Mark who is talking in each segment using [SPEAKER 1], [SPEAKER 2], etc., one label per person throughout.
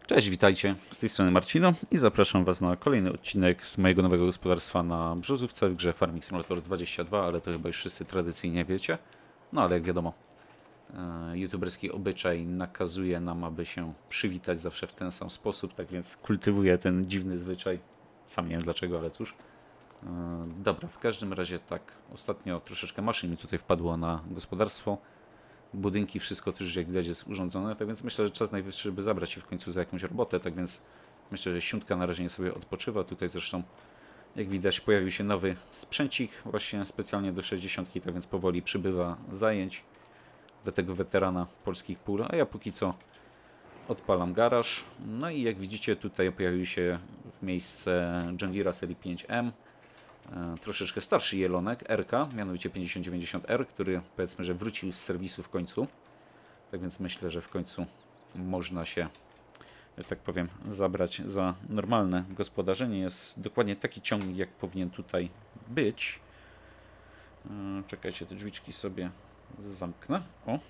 [SPEAKER 1] Cześć, witajcie. Z tej strony Marcino i zapraszam Was na kolejny odcinek z mojego nowego gospodarstwa na Brzozówce w grze Farming Simulator 22, ale to chyba już wszyscy tradycyjnie wiecie. No ale jak wiadomo, youtuberski obyczaj nakazuje nam, aby się przywitać zawsze w ten sam sposób, tak więc kultywuję ten dziwny zwyczaj. Sam nie wiem dlaczego, ale cóż. Dobra, w każdym razie tak, ostatnio troszeczkę maszyn mi tutaj wpadło na gospodarstwo. Budynki, wszystko też jak widać jest urządzone, tak więc myślę, że czas najwyższy, żeby zabrać się w końcu za jakąś robotę, tak więc myślę, że Siuntka na razie nie sobie odpoczywa. Tutaj zresztą, jak widać, pojawił się nowy sprzęcik właśnie specjalnie do 60, tak więc powoli przybywa zajęć dla tego weterana polskich pól, a ja póki co odpalam garaż. No i jak widzicie, tutaj pojawił się w miejsce John Deere'a serii 5M troszeczkę starszy jelonek RK, mianowicie 5090R, który powiedzmy, że wrócił z serwisu w końcu. Tak więc myślę, że w końcu można się, że tak powiem, zabrać za normalne gospodarzenie. Jest dokładnie taki ciągnik, jak powinien tutaj być. Czekajcie, te drzwiczki sobie zamknę. O.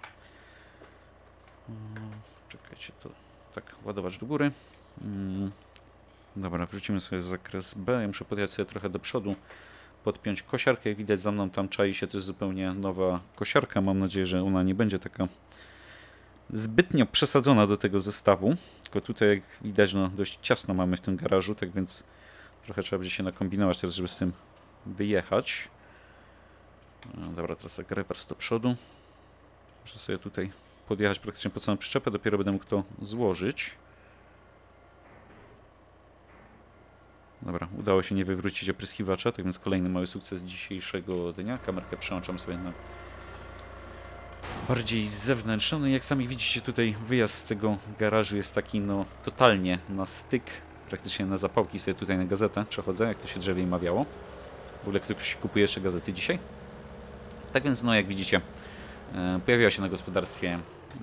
[SPEAKER 1] Czekajcie, to tak ładować do góry. Dobra, wrzucimy sobie zakres B. Ja muszę podjechać sobie trochę do przodu, podpiąć kosiarkę. Jak widać, za mną tam czai się też zupełnie nowa kosiarka. Mam nadzieję, że ona nie będzie taka zbytnio przesadzona do tego zestawu. Tylko tutaj, jak widać, no dość ciasno mamy w tym garażu, tak więc trochę trzeba będzie się nakombinować teraz, żeby z tym wyjechać. Dobra, teraz tak rewers do przodu. Muszę sobie tutaj podjechać praktycznie po całą przyczepę, dopiero będę mógł to złożyć. Dobra, udało się nie wywrócić opryskiwacza, tak więc kolejny mały sukces dzisiejszego dnia. Kamerkę przełączam sobie na bardziej zewnętrzną. No i jak sami widzicie, tutaj wyjazd z tego garażu jest taki no totalnie na styk. Praktycznie na zapałki sobie tutaj na gazetę przechodzę, jak to się drzewiej mawiało. W ogóle ktoś kupuje jeszcze gazety dzisiaj? Tak więc no jak widzicie, pojawiła się na gospodarstwie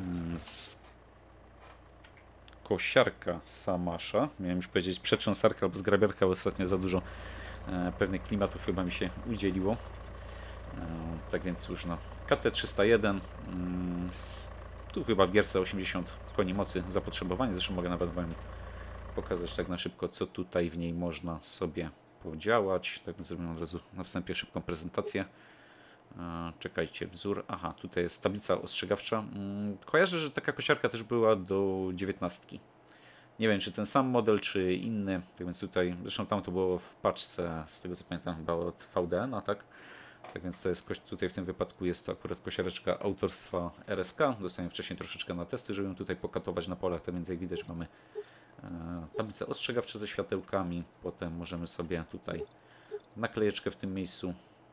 [SPEAKER 1] kosiarka Samasza. Miałem już powiedzieć przetrząsarka albo zgrabiarka, ale ostatnio za dużo pewnych klimatów chyba mi się udzieliło. Tak więc cóż, no. KT301. Tu chyba w gierce 80 koni mocy zapotrzebowanie. Zresztą mogę nawet wam pokazać tak na szybko, co tutaj w niej można sobie podziałać. Tak więc zrobimy od razu na wstępie szybką prezentację. Czekajcie, wzór. Aha, tutaj jest tablica ostrzegawcza. Kojarzę, że taka kosiarka też była do 19. Nie wiem, czy ten sam model, czy inny. Tak więc tutaj, zresztą tam to było w paczce, z tego co pamiętam, chyba od VDN, tak? Tak więc to jest, tutaj w tym wypadku jest to akurat kosiareczka autorstwa RSK. Dostałem wcześniej troszeczkę na testy, żeby ją tutaj pokatować na polach. Tak więc jak widać mamy tablicę ostrzegawczą ze światełkami. Potem możemy sobie tutaj naklejeczkę w tym miejscu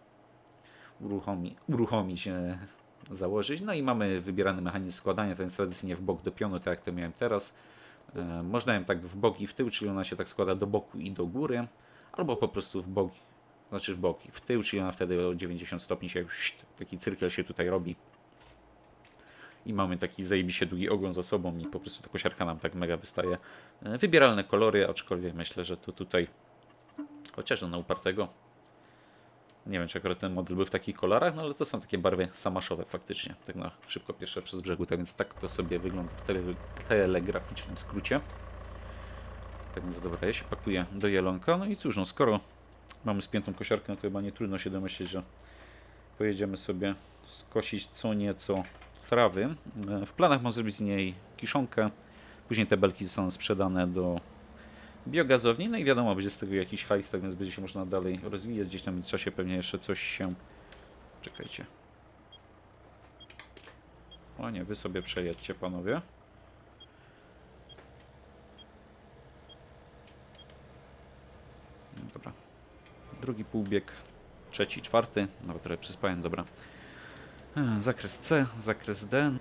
[SPEAKER 1] uruchomić, założyć. No i mamy wybierany mechanizm składania, to jest tradycyjnie w bok do pionu, tak jak to miałem teraz. Można ją tak w bok i w tył, czyli ona się tak składa do boku i do góry, albo po prostu w bok, znaczy w bok i w tył, czyli ona wtedy o 90 stopni się, taki cyrkel się tutaj robi. I mamy taki zajebiście długi ogon za sobą i po prostu ta kosiarka nam tak mega wystaje. Wybieralne kolory, aczkolwiek myślę, że to tutaj, chociaż na upartego, nie wiem, czy akurat ten model był w takich kolorach, no ale to są takie barwy samaszowe faktycznie. Tak na szybko pierwsze przez brzegu, tak więc tak to sobie wygląda w telegraficznym skrócie. Tak więc dobra, ja się pakuję do jelonka. No i cóż, no skoro mamy spiętą kosiarkę, no to chyba nie trudno się domyśleć, że pojedziemy sobie skosić co nieco trawy. W planach mam zrobić z niej kiszonkę. Później te belki zostaną sprzedane do biogazowni, no i wiadomo, będzie z tego jakiś hajs, tak więc będzie się można dalej rozwijać. Gdzieś tam w czasie pewnie jeszcze coś się... Czekajcie. O nie, wy sobie przejedźcie, panowie. Dobra. Drugi półbieg, trzeci, czwarty, nawet trochę przyspałem, dobra. Zakres C, zakres D.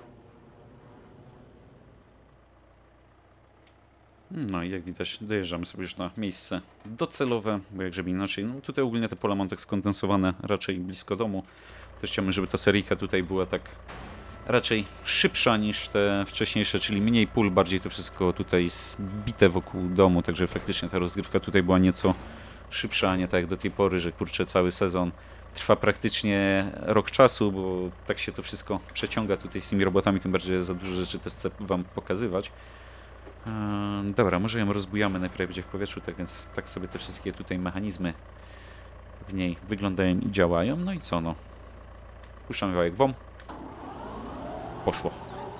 [SPEAKER 1] No i jak widać, dojeżdżamy sobie już na miejsce docelowe, bo jak żeby inaczej, no tutaj ogólnie te pola mam tak skondensowane raczej blisko domu. Też chciałbym, żeby ta seryjka tutaj była tak raczej szybsza niż te wcześniejsze, czyli mniej pól, bardziej to wszystko tutaj zbite wokół domu, także faktycznie ta rozgrywka tutaj była nieco szybsza, a nie tak jak do tej pory, że kurczę, cały sezon trwa praktycznie rok czasu, bo tak się to wszystko przeciąga tutaj z tymi robotami, tym bardziej, że za dużo rzeczy też chcę wam pokazywać. Dobra, może ją rozbujamy, najpierw będzie w powietrzu, tak więc tak sobie te wszystkie tutaj mechanizmy w niej wyglądają i działają. No i co, no. Puszczamy wałek WOM. Poszło.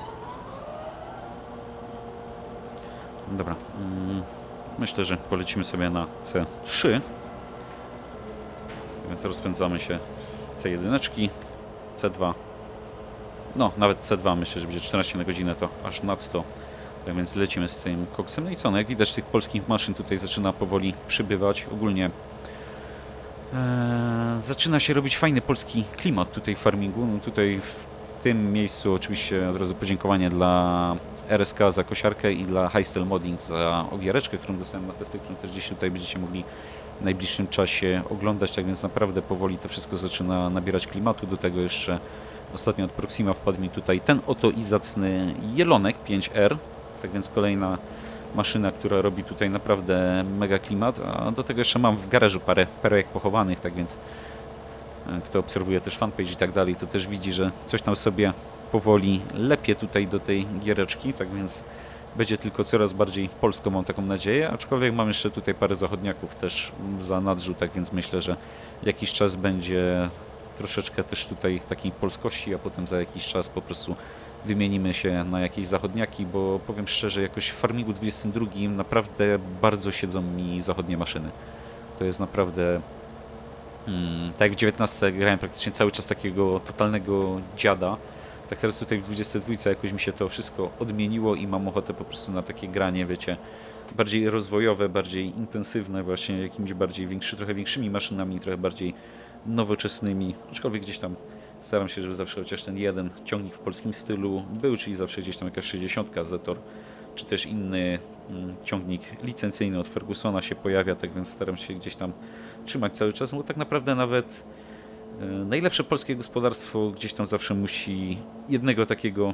[SPEAKER 1] Dobra. Myślę, że polecimy sobie na C3. Więc rozpędzamy się z C1, C2. No, nawet C2 myślę, że będzie 14 na godzinę, to aż nadto. Tak więc lecimy z tym koksem. No i co, no jak widać tych polskich maszyn tutaj zaczyna powoli przybywać. Ogólnie zaczyna się robić fajny polski klimat tutaj w farmingu. No tutaj w tym miejscu oczywiście od razu podziękowanie dla RSK za kosiarkę i dla Highstyle Modding za owiareczkę, którą dostałem na testy, którą też gdzieś tutaj będziecie mogli w najbliższym czasie oglądać. Tak więc naprawdę powoli to wszystko zaczyna nabierać klimatu. Do tego jeszcze ostatnio od Proxima wpadł mi tutaj ten oto i zacny Jelonek 5R. Tak więc kolejna maszyna, która robi tutaj naprawdę mega klimat, a do tego jeszcze mam w garażu parę perełek pochowanych, tak więc kto obserwuje też fanpage i tak dalej, to też widzi, że coś tam sobie powoli lepie tutaj do tej giereczki, tak więc będzie tylko coraz bardziej polsko, mam taką nadzieję, aczkolwiek mam jeszcze tutaj parę zachodniaków też za nadrzu, tak więc myślę, że jakiś czas będzie troszeczkę też tutaj takiej polskości, a potem za jakiś czas po prostu wymienimy się na jakieś zachodniaki, bo powiem szczerze, jakoś w Farmingu 22 naprawdę bardzo siedzą mi zachodnie maszyny. To jest naprawdę... tak jak w 19 grałem praktycznie cały czas takiego totalnego dziada, tak teraz tutaj w 22 jakoś mi się to wszystko odmieniło i mam ochotę po prostu na takie granie, wiecie, bardziej rozwojowe, bardziej intensywne, właśnie jakimiś bardziej trochę większymi maszynami, trochę bardziej nowoczesnymi, aczkolwiek gdzieś tam staram się, żeby zawsze chociaż ten jeden ciągnik w polskim stylu był, czyli zawsze gdzieś tam jakaś 60 Zetor, czy też inny ciągnik licencyjny od Fergusona się pojawia, tak więc staram się gdzieś tam trzymać cały czas, bo tak naprawdę nawet najlepsze polskie gospodarstwo gdzieś tam zawsze musi jednego takiego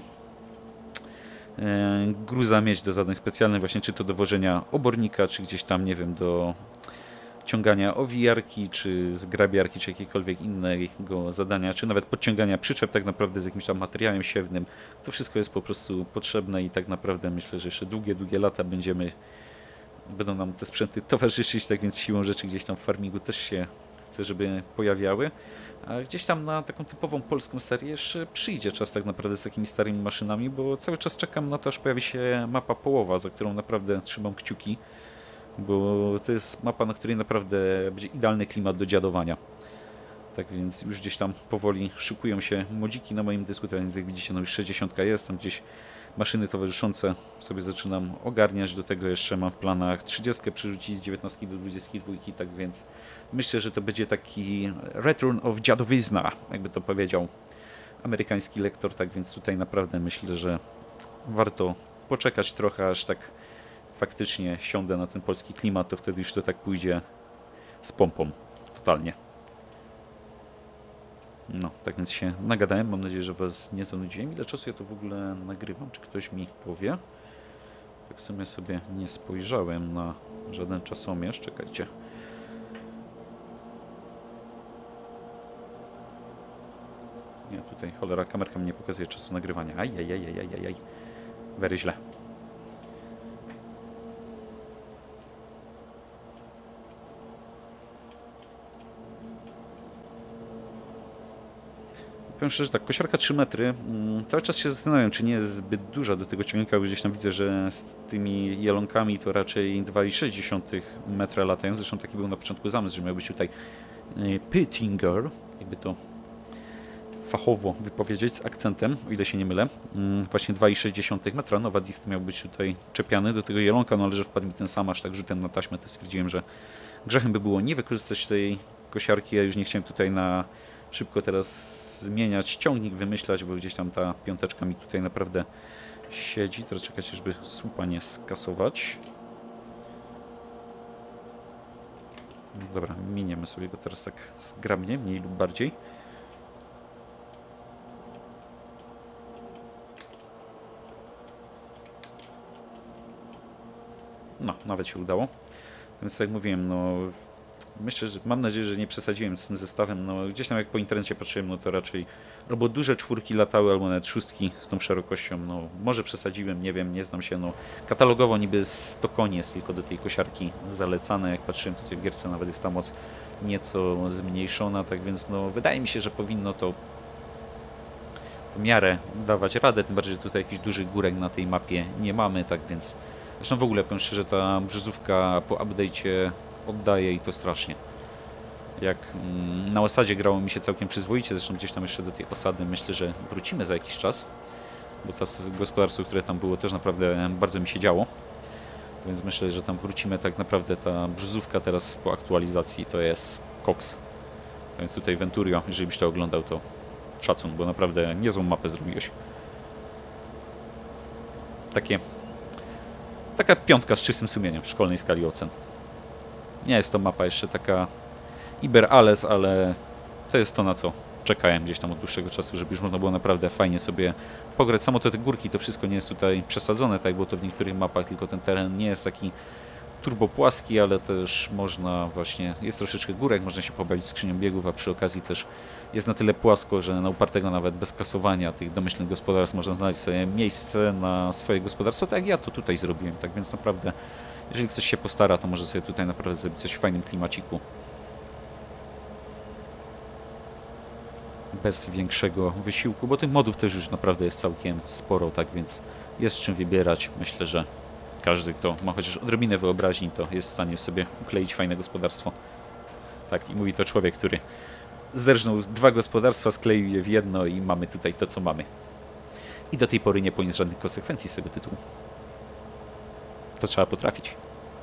[SPEAKER 1] gruza mieć do zadań specjalnych, właśnie czy to do wożenia obornika, czy gdzieś tam, nie wiem, do ciągania owijarki, czy zgrabiarki, czy jakiegokolwiek innego zadania, czy nawet podciągania przyczep tak naprawdę z jakimś tam materiałem siewnym. To wszystko jest po prostu potrzebne i tak naprawdę myślę, że jeszcze długie lata będą nam te sprzęty towarzyszyć, tak więc siłą rzeczy gdzieś tam w farmingu też się chcę, żeby pojawiały. A gdzieś tam na taką typową polską serię jeszcze przyjdzie czas tak naprawdę z takimi starymi maszynami, bo cały czas czekam na to, aż pojawi się mapa połowa, za którą naprawdę trzymam kciuki, bo to jest mapa, na której naprawdę będzie idealny klimat do dziadowania. Tak więc już gdzieś tam powoli szykują się modziki na moim dysku, tak więc jak widzicie, no już 60 jest, tam gdzieś maszyny towarzyszące sobie zaczynam ogarniać, do tego jeszcze mam w planach 30 przerzucić z 19 do 22, tak więc myślę, że to będzie taki return of dziadowizna, jakby to powiedział amerykański lektor, tak więc tutaj naprawdę myślę, że warto poczekać trochę, aż tak faktycznie siądę na ten polski klimat, to wtedy już to tak pójdzie z pompą, totalnie. No, tak więc się nagadałem. Mam nadzieję, że Was nie zanudziłem. Ile czasu ja to w ogóle nagrywam? Czy ktoś mi powie? Tak w sumie sobie nie spojrzałem na żaden czasomierz. Czekajcie. Nie, tutaj cholera, kamerka mi nie pokazuje czasu nagrywania. Ajajajajajajaj. Very źle. Powiem szczerze, tak, kosiarka 3 metry. Cały czas się zastanawiam, czy nie jest zbyt duża do tego ciągnika, bo gdzieś tam widzę, że z tymi jelonkami to raczej 2,6 metra latają. Zresztą taki był na początku zamysł, że miał być tutaj Pittinger, jakby to fachowo wypowiedzieć, z akcentem, o ile się nie mylę. Właśnie 2,6 metra. Nowa disk miał być tutaj czepiany do tego jelonka, no ale że wpadł mi ten sam aż tak rzutem na taśmę, to stwierdziłem, że grzechem by było nie wykorzystać tej kosiarki. Ja już nie chciałem tutaj na szybko teraz zmieniać ciągnik, wymyślać, bo gdzieś tam ta piąteczka mi tutaj naprawdę siedzi. Teraz czekajcie, żeby słupa nie skasować. Dobra, miniemy sobie go teraz tak zgrabnie, mniej lub bardziej. No, nawet się udało. Więc jak mówiłem, no myślę, że mam nadzieję, że nie przesadziłem z tym zestawem. No, gdzieś tam jak po internecie patrzyłem, no to raczej albo duże czwórki latały, albo nawet szóstki z tą szerokością. No, może przesadziłem, nie wiem, nie znam się. No, katalogowo niby 100 koni jest tylko do tej kosiarki zalecane. Jak patrzyłem tutaj w gierce, nawet jest ta moc nieco zmniejszona, tak więc no, wydaje mi się, że powinno to w miarę dawać radę, tym bardziej, że tutaj jakichś dużych górek na tej mapie nie mamy, tak więc zresztą w ogóle powiem szczerze, ta brzozówka po update'cie oddaje i to strasznie. Jak na osadzie grało mi się całkiem przyzwoicie, zresztą gdzieś tam jeszcze do tej osady myślę, że wrócimy za jakiś czas, bo to gospodarstwo, które tam było, też naprawdę bardzo mi się działo, więc myślę, że tam wrócimy. Tak naprawdę ta brzozówka teraz po aktualizacji to jest koks, więc tutaj Venturio, jeżeli byś to oglądał, to szacun, bo naprawdę niezłą mapę zrobiłeś. Taka piątka z czystym sumieniem w szkolnej skali ocen. Nie jest to mapa jeszcze taka Iber alles, ale to jest to, na co czekałem gdzieś tam od dłuższego czasu, żeby już można było naprawdę fajnie sobie pograć. Samo te górki, to wszystko nie jest tutaj przesadzone, tak było to w niektórych mapach, tylko ten teren nie jest taki turbo płaski, ale też można właśnie, jest troszeczkę górek, można się pobawić skrzynią biegów, a przy okazji też jest na tyle płasko, że na upartego nawet bez kasowania tych domyślnych gospodarstw można znaleźć sobie miejsce na swoje gospodarstwo, tak jak ja to tutaj zrobiłem, tak więc naprawdę, jeżeli ktoś się postara, to może sobie tutaj naprawdę zrobić coś w fajnym klimaciku. Bez większego wysiłku, bo tych modów też już naprawdę jest całkiem sporo, tak więc jest czym wybierać. Myślę, że każdy, kto ma chociaż odrobinę wyobraźni, to jest w stanie sobie ukleić fajne gospodarstwo. Tak, i mówi to człowiek, który zerżnął 2 gospodarstwa, skleił je w jedno i mamy tutaj to, co mamy. I do tej pory nie poniósł żadnych konsekwencji z tego tytułu. To trzeba potrafić.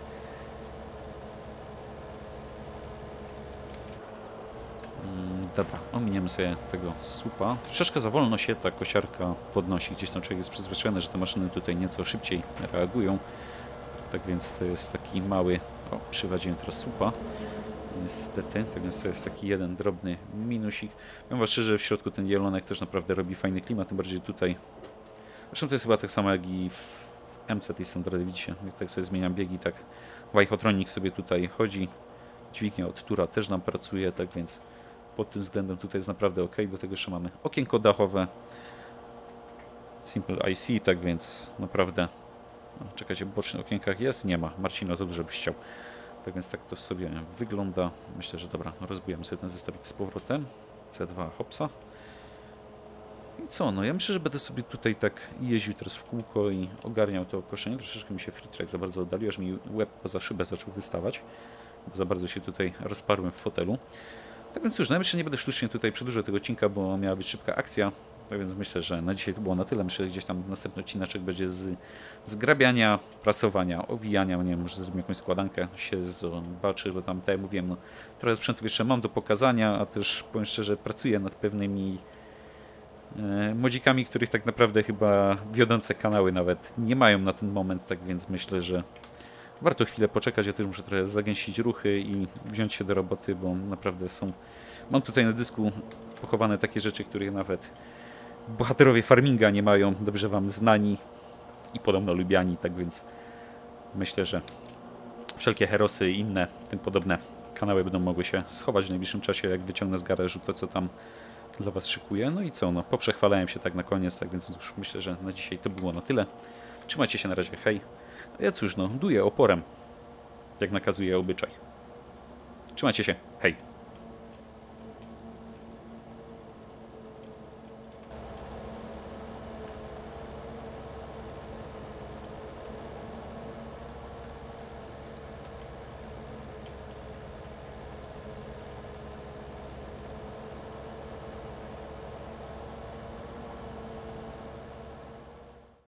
[SPEAKER 1] Dobra, ominiemy sobie tego słupa. Troszeczkę za wolno się ta kosiarka podnosi. Gdzieś tam człowiek jest przyzwyczajony, że te maszyny tutaj nieco szybciej reagują. Tak więc to jest taki mały... O, przywadziłem teraz słupa. Niestety, tak więc to jest taki jeden drobny minusik. Powiem wam szczerze, w środku ten jelonek też naprawdę robi fajny klimat, tym bardziej tutaj. Zresztą to jest chyba tak samo jak i w MC tej standardy, widzicie, jak tak sobie zmieniam biegi, tak Wajchotronik sobie tutaj chodzi. Dźwignia od tura też nam pracuje, tak więc pod tym względem tutaj jest naprawdę ok. Do tego jeszcze mamy okienko dachowe. Simple IC, tak więc naprawdę... No, czekajcie, w bocznych okienkach jest? Nie ma. Marcino, za dużo byś chciał. Tak więc tak to sobie wygląda. Myślę, że dobra, rozbijamy sobie ten zestawik z powrotem. C2 hopsa. I co? No ja myślę, że będę sobie tutaj tak jeździł teraz w kółko i ogarniał to koszenie. Troszeczkę mi się free track za bardzo oddalił, aż mi łeb poza szybę zaczął wystawać. Bo za bardzo się tutaj rozparłem w fotelu. Tak więc cóż, no ja myślę, że nie będę sztucznie tutaj przedłużał tego odcinka, bo miała być szybka akcja. Tak więc myślę, że na dzisiaj to było na tyle. Myślę, że gdzieś tam następny odcineczek będzie z zgrabiania, prasowania, owijania. Nie wiem, może zrobimy jakąś składankę, się zobaczy, bo tam, tak jak mówiłem, no, trochę sprzętów jeszcze mam do pokazania, a też powiem szczerze, pracuję nad pewnymi modzikami, których tak naprawdę chyba wiodące kanały nawet nie mają na ten moment, tak więc myślę, że warto chwilę poczekać. Ja też muszę trochę zagęścić ruchy i wziąć się do roboty, bo naprawdę są... Mam tutaj na dysku pochowane takie rzeczy, których nawet bohaterowie farminga nie mają, dobrze wam znani i podobno lubiani, tak więc myślę, że wszelkie herosy i inne tym podobne kanały będą mogły się schować w najbliższym czasie, jak wyciągnę z garażu to, co tam dla was szykuję. No i co, no poprzechwalałem się tak na koniec, tak więc już myślę, że na dzisiaj to było na tyle. Trzymajcie się na razie, hej. A ja cóż, no, duję oporem, jak nakazuje obyczaj. Trzymajcie się, hej.